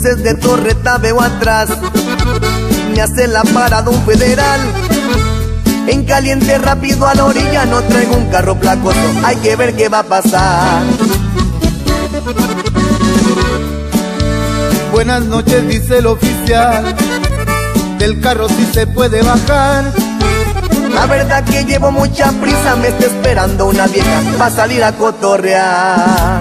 luces de torreta veo atrás, me hace la parada un federal. En caliente rápido a la orilla, no traigo un carro placoso, hay que ver qué va a pasar. Buenas noches, dice el oficial, del carro sí se puede bajar. La verdad que llevo mucha prisa, me está esperando una vieja pa' salir a cotorrear.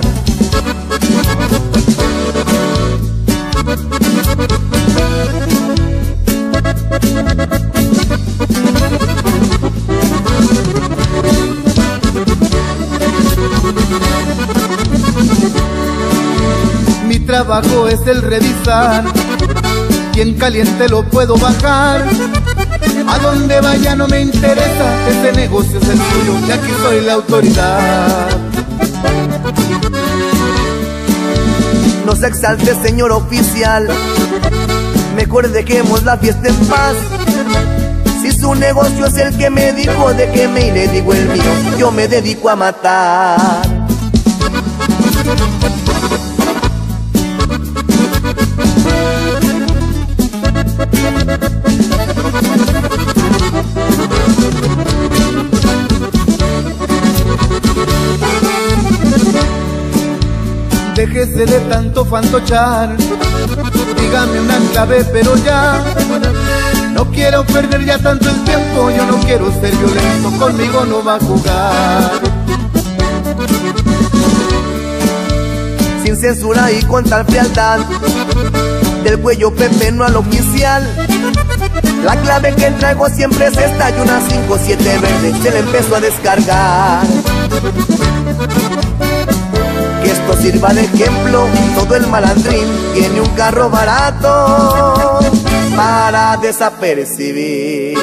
Mi trabajo es el revisar, y en caliente lo puedo bajar. A donde vaya no me interesa, ese negocio es el suyo, y aquí soy la autoridad. No se exalte, señor oficial, mejor dejemos la fiesta en paz. Si su negocio es el que me dijo, de que me le digo el mío, yo me dedico a matar. Déjese de tanto fantochar, dígame una clave pero ya. No quiero perder ya tanto el tiempo, yo no quiero ser violento, conmigo no va a jugar. Sin censura y con tal frialdad, del cuello Pepe no al oficial. La clave que traigo siempre es esta, y una 5-7 verde se le empezó a descargar. Que esto sirva de ejemplo, todo el malandrín tiene un carro barato para desapercibir.